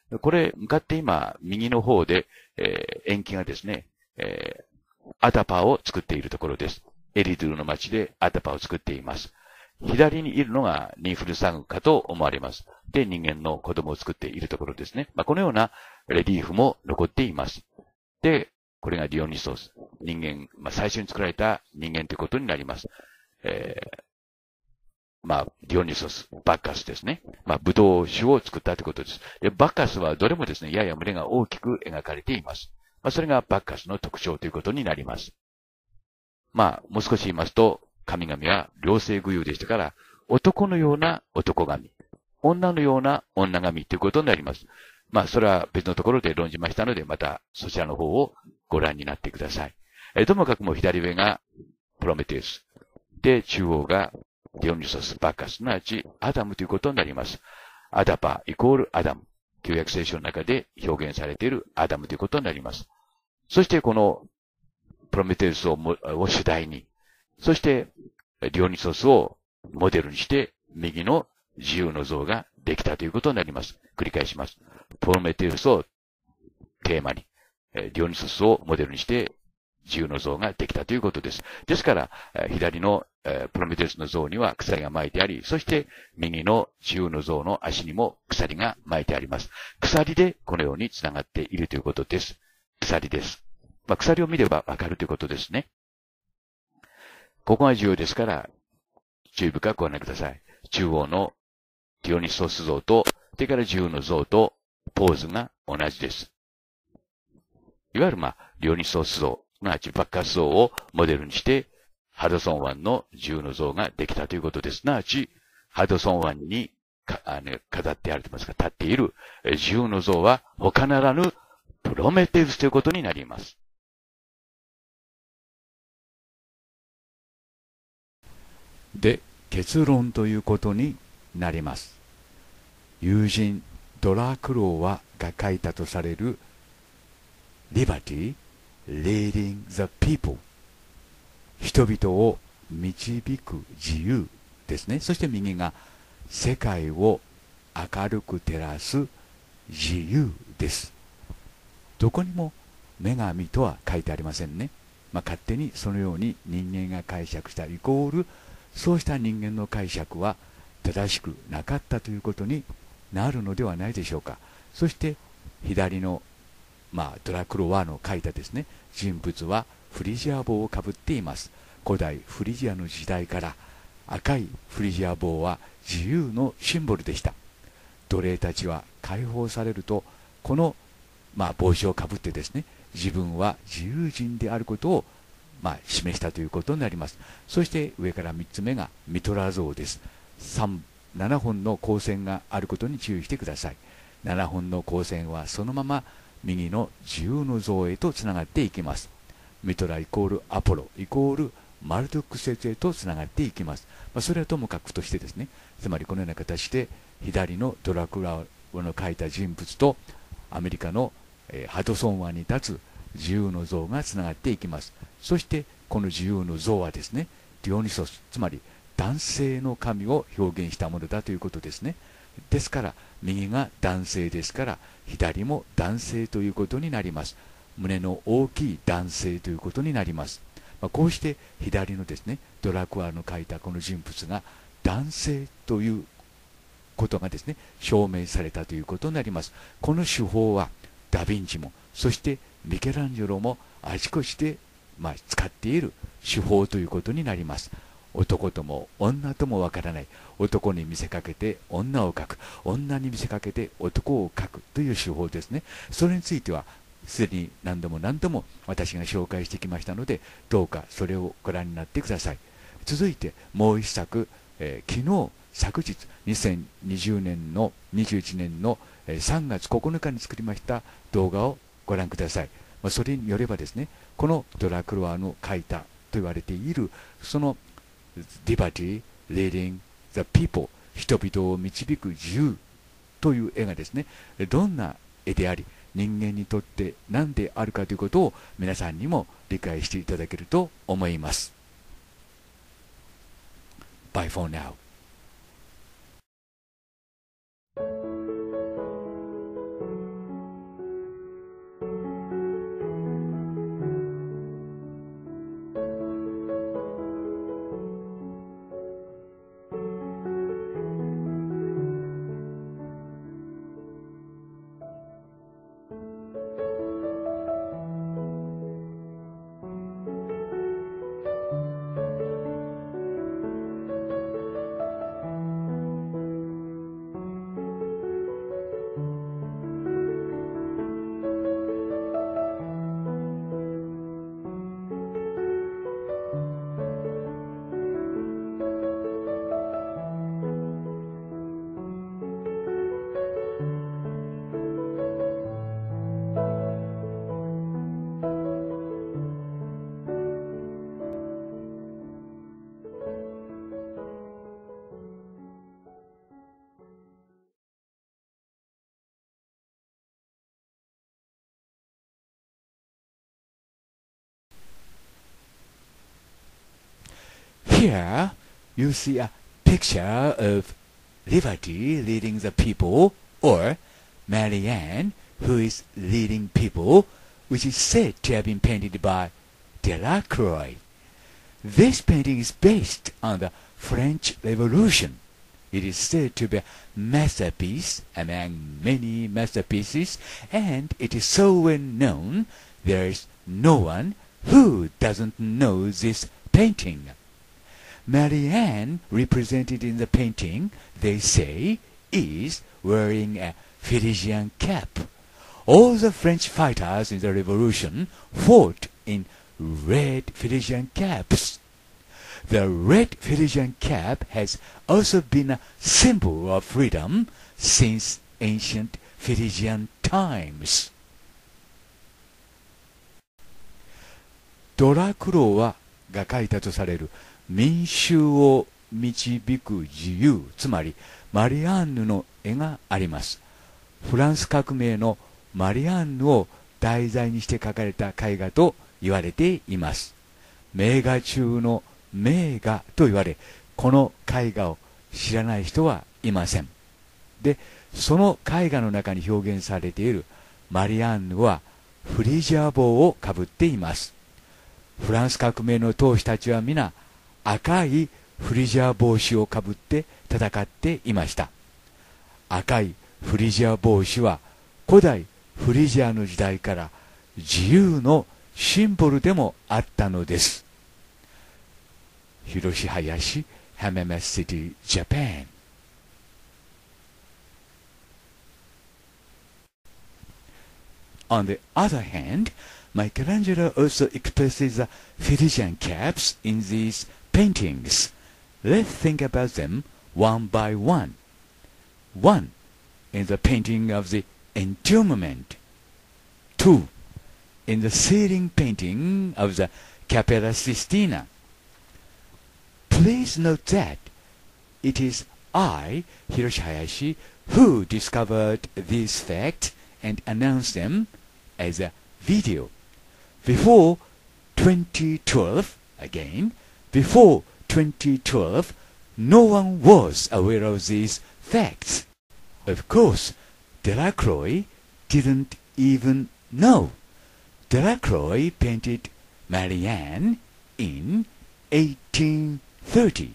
これ、向かって今、右の方で、えー、延期がですね、えー、アダパーを作っているところです。エリドゥルの町でアダパーを作っています。左にいるのがニーフルサグかと思われます。で、人間の子供を作っているところですね。まあ、このようなレリーフも残っています。で、これがディオニソス。人間、まあ、最初に作られた人間ということになります。えー、まあ、ディオニソス、バッカスですね。まあ、ブドウ酒を作ったということです。で、バッカスはどれもですね、やや胸が大きく描かれています。まあ、それがバッカスの特徴ということになります。まあ、もう少し言いますと、神々は両性具有でしたから、男のような男神、女のような女神ということになります。まあ、それは別のところで論じましたので、またそちらの方をご覧になってください。えともかくも左上がプロメテウス。で、中央がディオニソス、バッカス、すなわちアダムということになります。アダパイコールアダム。旧約聖書の中で表現されているアダムということになります。そしてこのプロメテウスをもを主題に、そして、ディオニソスをモデルにして、右の自由の像ができたということになります。繰り返します。プロメテウスをテーマに、ディオニソスをモデルにして、自由の像ができたということです。ですから、左のプロメテウスの像には鎖が巻いてあり、そして右の自由の像の足にも鎖が巻いてあります。鎖でこのように繋がっているということです。鎖です。まあ、鎖を見ればわかるということですね。ここが重要ですから、注意深くご覧ください。中央のディオニソス像と、それから自由の像とポーズが同じです。いわゆるまあ、ディオニソス像、すなわちバッカス像をモデルにして、ハドソン湾の自由の像ができたということです。すなわち、ハドソン湾にかあの飾ってあると言いますか、立っている自由の像は他ならぬプロメテウスということになります。 で、結論ということになります。友人ドラクロワが書いたとされる Liberty Leading the People、 人々を導く自由ですね。そして右が世界を明るく照らす自由です。どこにも女神とは書いてありませんね。まあ、勝手にそのように人間が解釈したイコール、そうした人間の解釈は正しくなかったということになるのではないでしょうか。そして左の、まあ、ドラクロワの書いたですね、人物はフリジア帽をかぶっています。古代フリジアの時代から赤いフリジア帽は自由のシンボルでした。奴隷たちは解放されると、この、まあ、帽子をかぶってですね、自分は自由人であることをまあ、示したということになります。そして上からみっつめがミトラ像です。ななほんの光線があることに注意してください。ななほんの光線はそのまま右の自由の像へとつながっていきます。ミトライコールアポロイコールマルドック説へとつながっていきます。まあ、それはともかくとしてですね、つまりこのような形で左のドラクラの描いた人物とアメリカの、えー、ハドソン湾に立つ自由の像がつながっていきます。そしてこの自由の像はですね、ディオニソス、つまり男性の神を表現したものだということですね。ですから右が男性ですから左も男性ということになります。胸の大きい男性ということになります。まあ、こうして左のですね、ドラクワの描いたこの人物が男性ということがですね、証明されたということになります。この手法はダ・ヴィンチも、そしてミケランジェロもあちこちで、まあ、使っている手法ということになります。男とも女ともわからない、男に見せかけて女を描く、女に見せかけて男を描くという手法ですね。それについてはすでに何度も何度も私が紹介してきましたので、どうかそれをご覧になってください。続いてもう一作、えー、昨日昨日にせんにじゅうねんのにじゅういちねんのさんがつここのかに作りました動画をご覧ください。まあ、それによればですね、このドラクロワの描いたと言われているその Liberty Leading the People、 人々を導く自由という絵がですね、どんな絵であり人間にとって何であるかということを皆さんにも理解していただけると思います。 Bye for now. Here you see a picture of Liberty leading the people, or Marianne who is leading people, which is said to have been painted by Delacroix. This painting is based on the French Revolution. It is said to be a masterpiece among many masterpieces, and it is so well known there is no one who doesn't know this painting. Marianne, represented in the painting, they say, is wearing a Phrygian cap. All the French fighters in the Revolution fought in red Phrygian caps. The red Phrygian cap has also been a symbol of freedom since ancient Phrygian times. ドラクロワが書いたとされる民衆を導く自由、つまりマリアンヌの絵があります。フランス革命のマリアンヌを題材にして描かれた絵画と言われています。名画中の名画と言われ、この絵画を知らない人はいません。で、その絵画の中に表現されているマリアンヌはフリジア帽をかぶっています。フランス革命の闘士たちは皆赤いフリジア帽子をかぶって戦っていました。赤いフリジア帽子は古代フリジアの時代から自由のシンボルでもあったのです。広志林、Hamama City, Japan. On the other hand, Michelangelo also expresses the Phrygian caps in these paintings. Let's think about them one by one. One, in the painting of the Entombment. Two, in the ceiling painting of the Cappella Sistina. Please note that it is I, Hiroshi Hayashi, who discovered these facts and announced them as a video. Before twenty twelve, again, before twenty twelve, no one was aware of these facts. Of course, Delacroix didn't even know. Delacroix painted Marianne in eighteen thirty.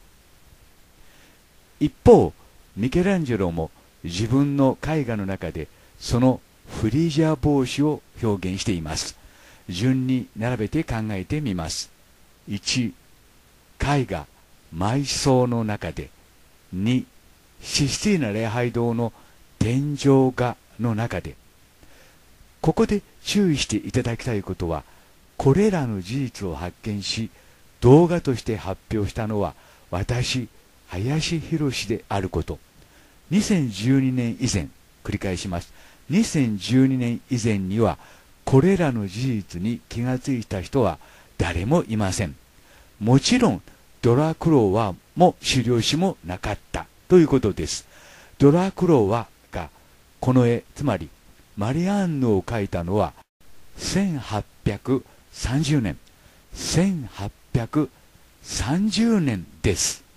一方、ミケランジェロも自分の絵画の中でそのフリジア帽子を表現しています。順に並べて考えてみます。いち、絵画埋葬の中で。に、システィーナ礼拝堂の天井画の中で。ここで注意していただきたいことは、これらの事実を発見し、動画として発表したのは私、林博であること。にせんじゅうにねん以前、繰り返します。にせんじゅうにねん以前には、これらの事実に気がついた人は誰もいません。もちろん、ドラクロワも資料紙もなかったということです。ドラクロワがこの絵、つまりマリアンヌを描いたのはせんはっぴゃくさんじゅうねん。せんはっぴゃくさんじゅうねんです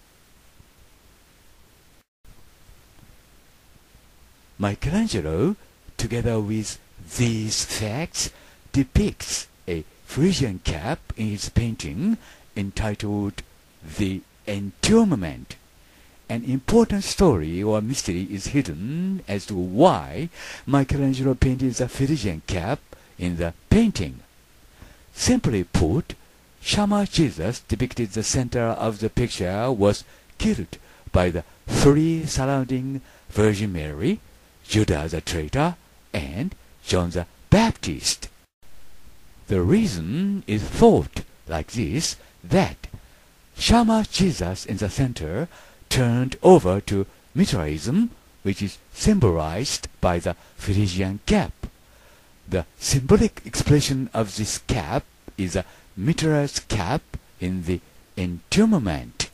。Michelangelo, together with these facts, depicts a Phrygian cap in his painting entitled The Entombment. An important story or mystery is hidden as to why Michelangelo painted the Phrygian cap in the painting. Simply put, Shama Jesus depicted the center of the picture was killed by the three surrounding Virgin Mary, Judas the traitor, and John the Baptist. The reason is thought like this, that Shama Jesus in the center turned over to Mithraism, which is symbolized by the Phrygian cap. The symbolic expression of this cap is a Mithras cap in the entombment.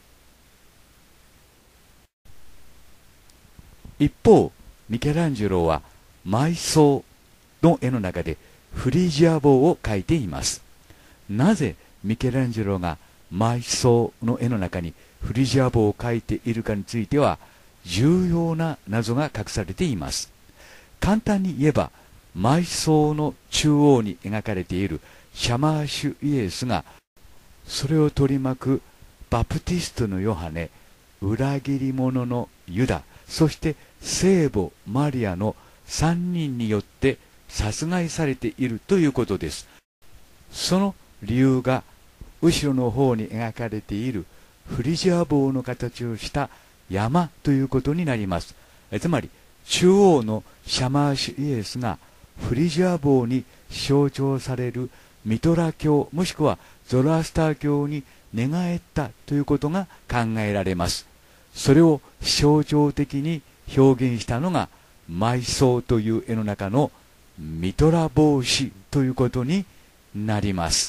一方、ミケランジェロは埋葬の絵の中でフリジア帽を描いています。なぜミケランジェロが埋葬の絵の中にフリジア帽を描いているかについては重要な謎が隠されています。簡単に言えば、埋葬の中央に描かれているシャマーシュイエスが、それを取り巻くバプティストのヨハネ、裏切り者のユダ、そして聖母マリアのさんにんによって殺害されているということです。その理由が後ろの方に描かれているフリジア帽の形をした山ということになります。つまり中央のシャマーシュイエスがフリジア帽に象徴されるミトラ教もしくはゾロアスター教に寝返ったということが考えられます。それを象徴的に表現したのが埋葬という絵の中のミトラ帽子ということになります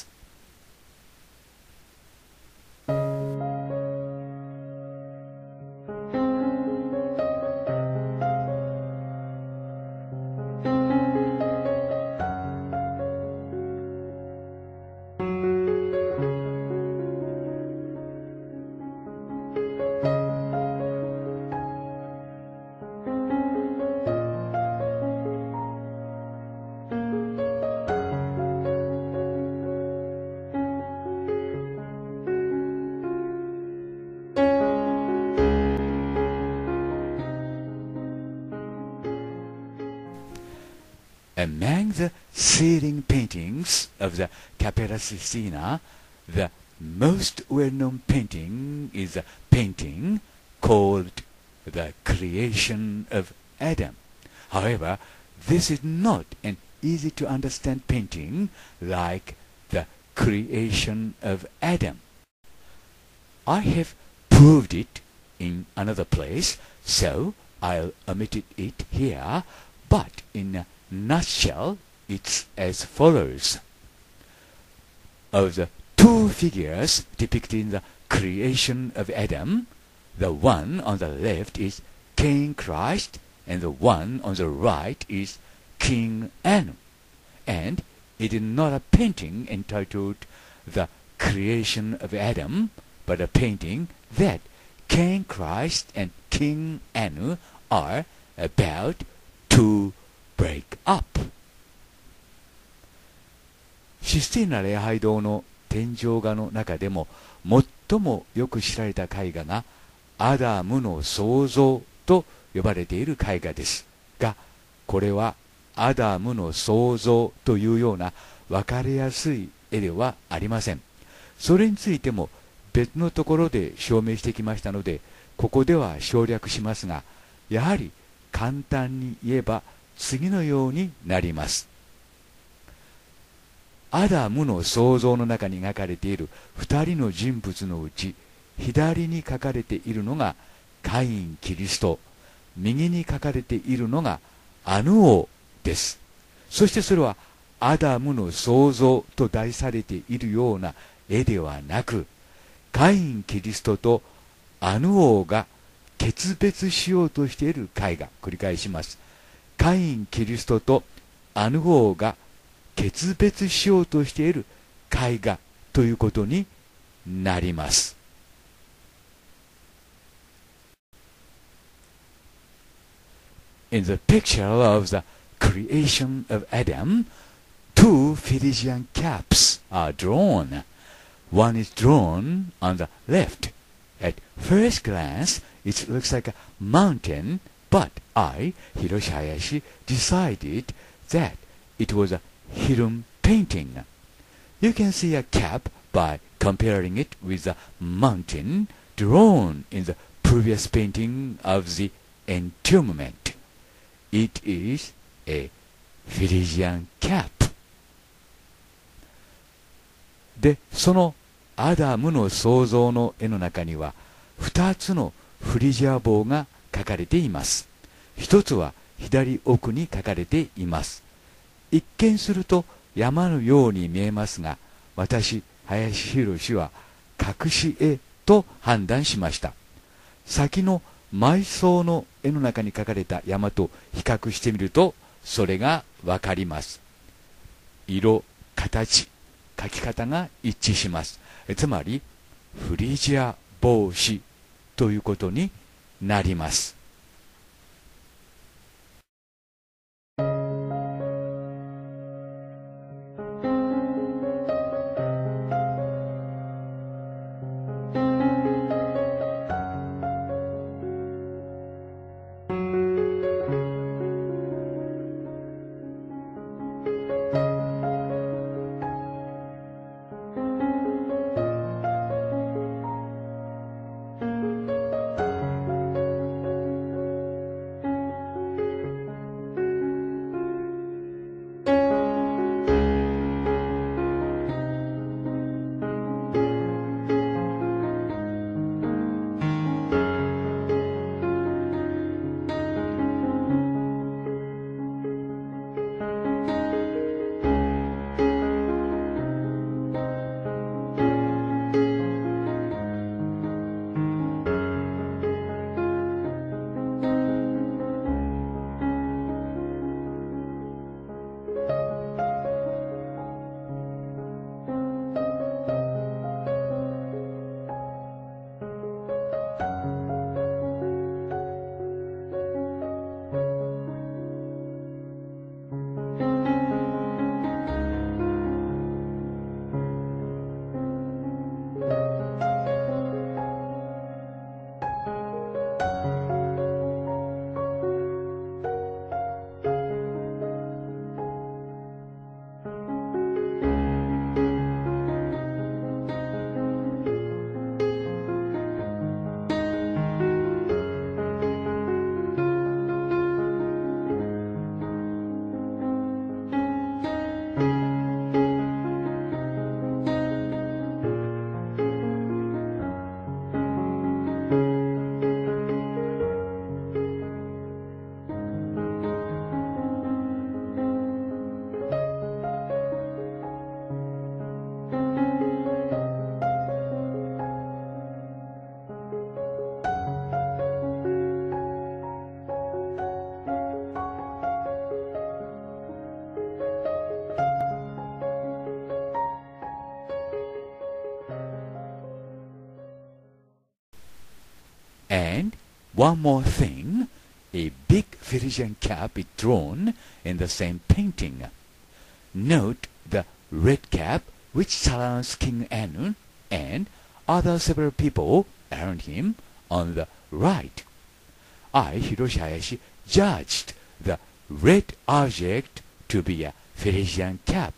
。Among the ceiling paintings of the Capella Sistina, the most well-known painting is a painting called The Creation of Adam. However, this is not an easy-to-understand painting like The Creation of Adam. I have proved it in another place, so I'll omit it here, but in a nutshell, it's as follows. Of the two figures depicted in the creation of Adam, the one on the left is King Christ, and the one on the right is King Anu. And it is not a painting entitled The Creation of Adam, but a painting that King Christ and King Anu are about to break up. システィーナ礼拝堂の天井画の中でも最もよく知られた絵画がアダムの創造と呼ばれている絵画ですが、これはアダムの創造というような分かりやすい絵ではありません。それについても別のところで証明してきましたので、ここでは省略しますが、やはり簡単に言えば次のようになります。アダムの創造の中に描かれている二人の人物のうち、左に書かれているのがカイン・キリスト、右に書かれているのがアヌ王です。そしてそれはアダムの創造と題されているような絵ではなく、カイン・キリストとアヌ王が決別しようとしている絵画。繰り返します。カイン・キリストとアヌ王が決別しようとしている絵画ということになります。In the picture of the creation of Adam, two Phrygian caps are drawn. One is drawn on the left. At first glance, it looks like a mountain, but I, Hiroshi Hayashi, decided that it was a hidden painting. You can see a cap by comparing it with the mountain drawn in the previous painting of the entombment. It is a Phrygian cap. で、そのアダムの創造の絵の中には二つのフリジア帽が描かれています。一つは左奥に描かれています。一見すると山のように見えますが、私、林博は隠し絵と判断しました。先の埋葬の絵の中に描かれた山と比較してみると、それがわかります。色、形、描き方が一致します。つまり、 フリジア帽子ということになります。And one more thing, a big Phrygian cap is drawn in the same painting. Note the red cap which surrounds King Anu and other several people around him on the right. I, Hiroshi Hayashi, judged the red object to be a Phrygian cap.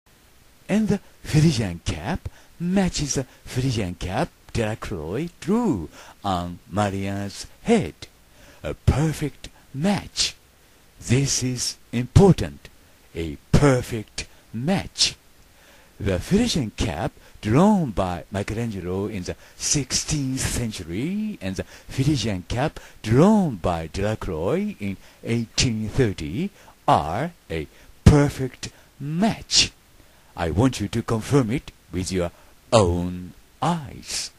And the Phrygian cap matches the Phrygian cap Delacroix drew on Marianne's head. A perfect match. This is important. A perfect match. The Phrygian cap drawn by Michelangelo in the sixteenth century and the Phrygian cap drawn by Delacroix in eighteen thirty are a perfect match. I want you to confirm it with your own eyes.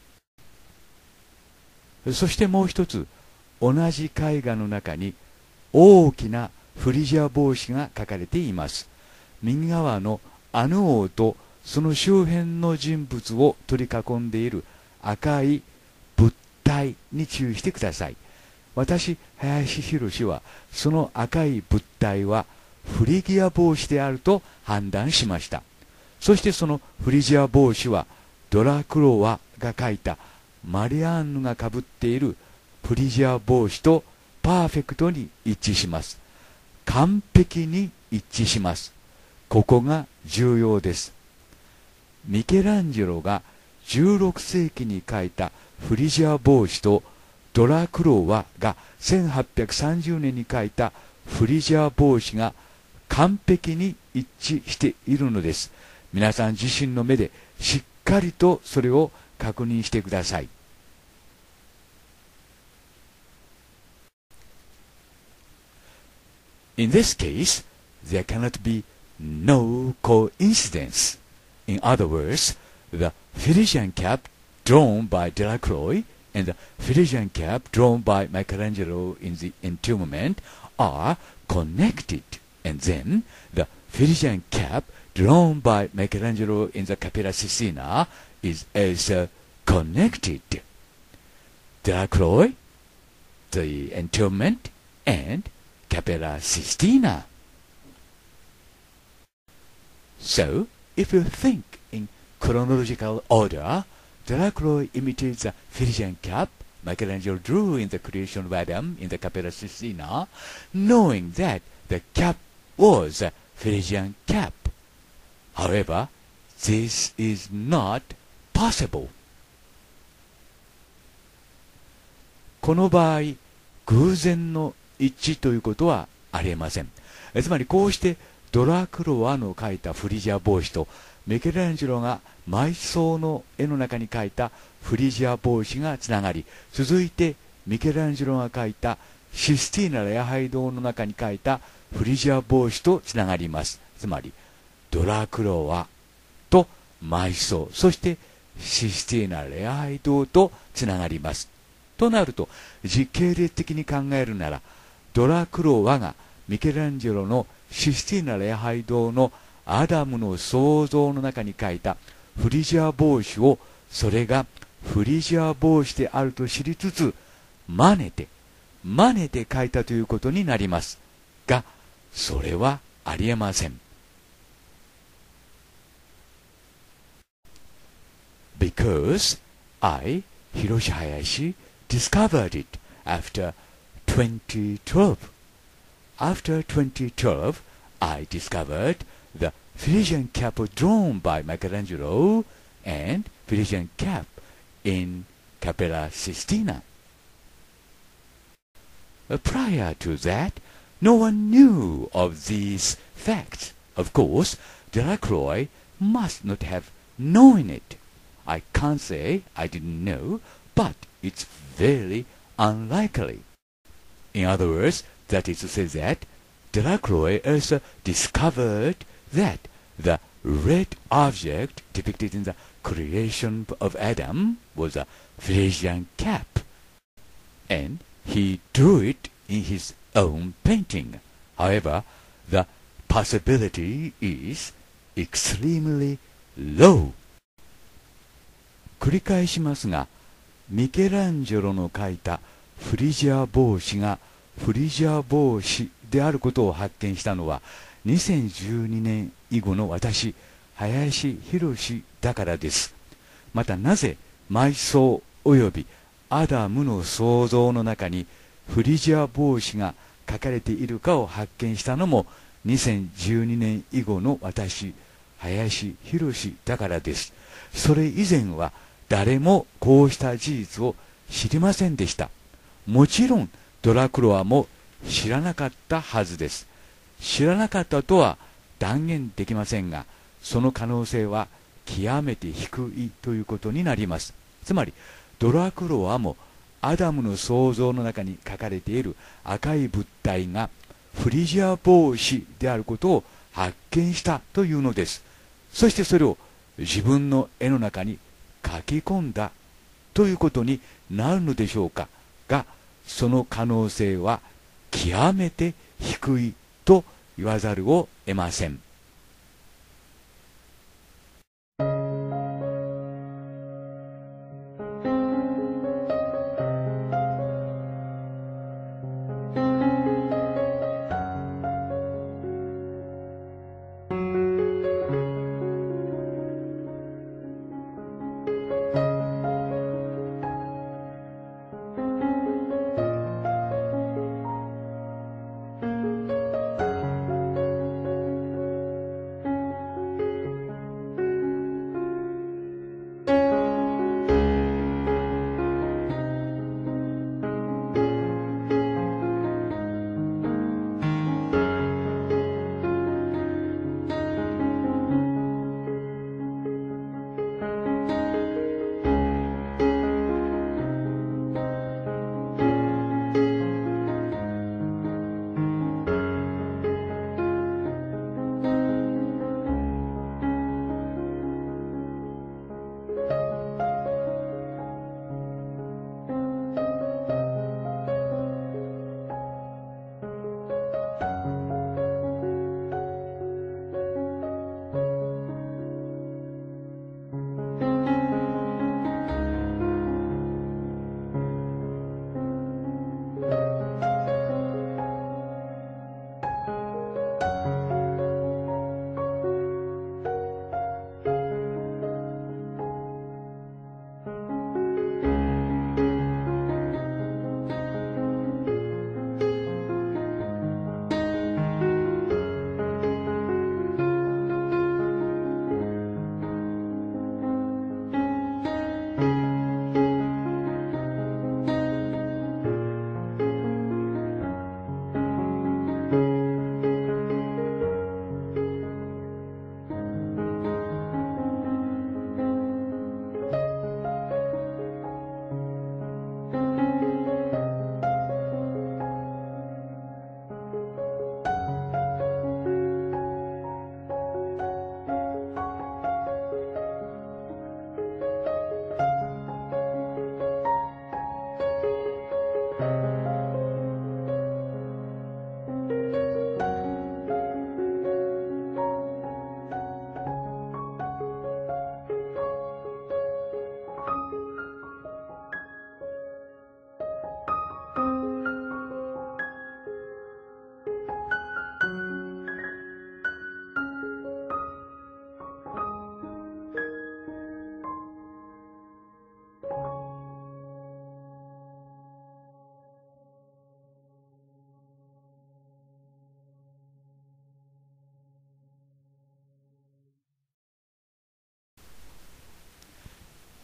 そしてもう一つ、同じ絵画の中に大きなフリジア帽子が描かれています。右側のアヌ王とその周辺の人物を取り囲んでいる赤い物体に注意してください。私、林博はその赤い物体はフリギア帽子であると判断しました。そしてそのフリジア帽子はドラクロワが描いたマリアンヌがかぶっているフリジア帽子とパーフェクトに一致します。完璧に一致します。ここが重要です。ミケランジェロがじゅうろくせいきに描いたフリジア帽子とドラクロワがせんはっぴゃくさんじゅうねんに描いたフリジア帽子が完璧に一致しているのです。皆さん自身の目でしっかりとそれを確認してください。In this case, there cannot be no coincidence. In other words, the Phrygian cap drawn by Delacroix and the Phrygian cap drawn by Michelangelo in the Entombment are connected, and then the Phrygian cap drawn by Michelangelo in the Capella Sistina is as a connected Delacroix, the entombment, and Capella Sistina. So, if you think in chronological order, Delacroix imitates the Phrygian cap Michelangelo drew in the creation of Adam in the Capella Sistina, knowing that the cap was a Phrygian cap. However, this is not possible. この場合、偶然の一致ということはありえません。つまりこうしてドラクロワの描いたフリジア帽子とミケランジェロが埋葬の絵の中に描いたフリジア帽子がつながり、続いてミケランジェロが描いたシスティーナ礼拝堂の中に描いたフリジア帽子とつながります。つまりドラクロワと埋葬、そしてシスティーナ礼拝堂とつながります。となると、時系列的に考えるなら、ドラクロワがミケランジェロのシスティーナ礼拝堂のアダムの創造の中に描いたフリジア帽子を、それがフリジア帽子であると知りつつ、真似て、真似て描いたということになります。が、それはありえません。Because I, Hiroshi Hayashi, discovered it after twenty twelve. After twenty twelve, I discovered the Phrygian cap drawn by Michelangelo and Phrygian cap in Capella Sistina. Prior to that, no one knew of these facts. Of course, Delacroix must not have known it. I can't say I didn't know, but it's very unlikely. In other words, that is to say that Delacroix also discovered that the red object depicted in the creation of Adam was a Phrygian cap, and he drew it in his own painting. However, the possibility is extremely low. 繰り返しますが、ミケランジェロの描いたフリジア帽子がフリジア帽子であることを発見したのはにせんじゅうにねん以後の私、林博だからです。またなぜ埋葬及びアダムの創造の中にフリジア帽子が書かれているかを発見したのもにせんじゅうにねん以後の私、林博だからです。それ以前は誰もこうした事実を知りませんでした。もちろんドラクロワも知らなかったはずです。知らなかったとは断言できませんが、その可能性は極めて低いということになります。つまりドラクロワもアダムの創造の中に書かれている赤い物体がフリジア帽子であることを発見したというのです。そしてそれを自分の絵の中に書き込んだということになるのでしょうか。が、その可能性は極めて低いと言わざるを得ません。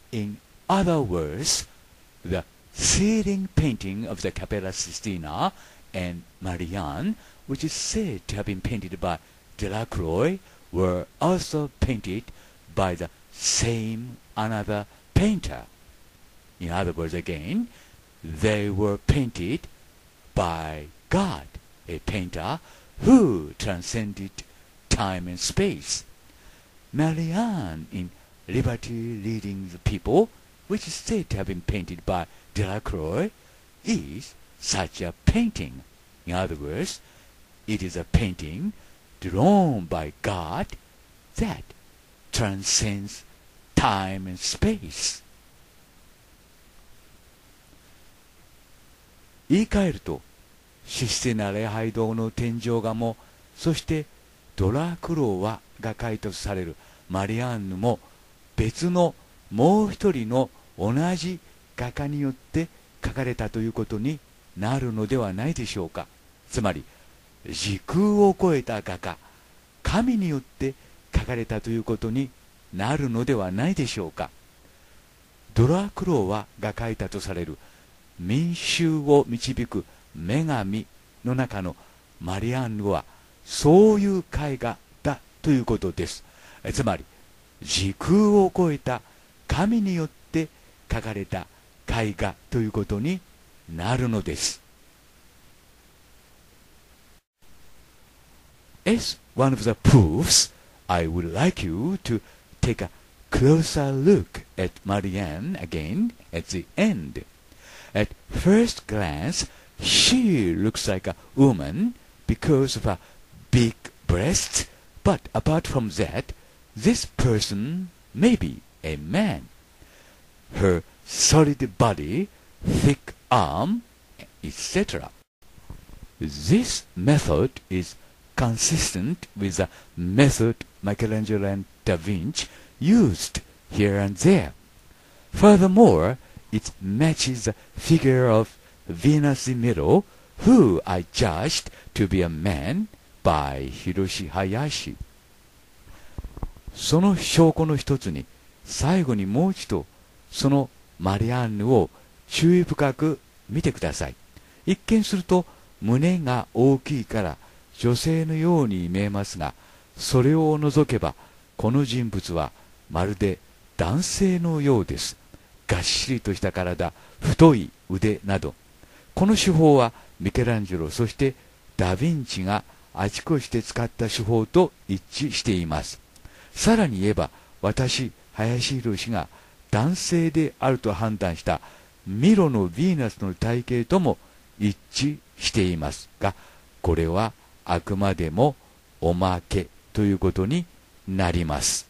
In other words, the ceiling painting of the Capella Sistina and Marianne, which is said to have been painted by Delacroix, were also painted by the same another painter. In other words, again, they were painted by God, a painter who transcended time and space. Marianne in Liberty Leading the People, which is said to have been painted by Delacroix, is such a painting. In other words, it is a painting drawn by God that transcends time and space. 言い換えると、システィナ礼拝堂の天井画も、そしてドラクロワが描いたとされるマリアンヌも、別のもう一人の同じ画家によって描かれたということになるのではないでしょうか。つまり、時空を超えた画家、神によって描かれたということになるのではないでしょうか。ドラクロワが描いたとされる民衆を導く女神の中のマリアンヌはそういう絵画だということです。つまり時空を超えた神によって描かれた絵画ということになるのです。As one of the proofs, I would like you to take a closer look at Marianne again at the end. At first glance, she looks like a woman because of her big breasts, but apart from that, this person may be a man. Her solid body, thick arm, et cetera. This method is consistent with the method Michelangelo and Da Vinci used here and there. Furthermore, it matches the figure of Venus de Milo, who I judged to be a man by Hiroshi Hayashi. その証拠の一つに、最後にもう一度、そのマリアンヌを注意深く見てください。一見すると胸が大きいから女性のように見えますが、それを除けばこの人物はまるで男性のようです。がっしりとした体、太い腕など、この手法はミケランジェロ、そしてダ・ヴィンチがあちこちで使った手法と一致しています。さらに言えば、私、林博が男性であると判断したミロのヴィーナスの体型とも一致していますが、これはあくまでもおまけということになります。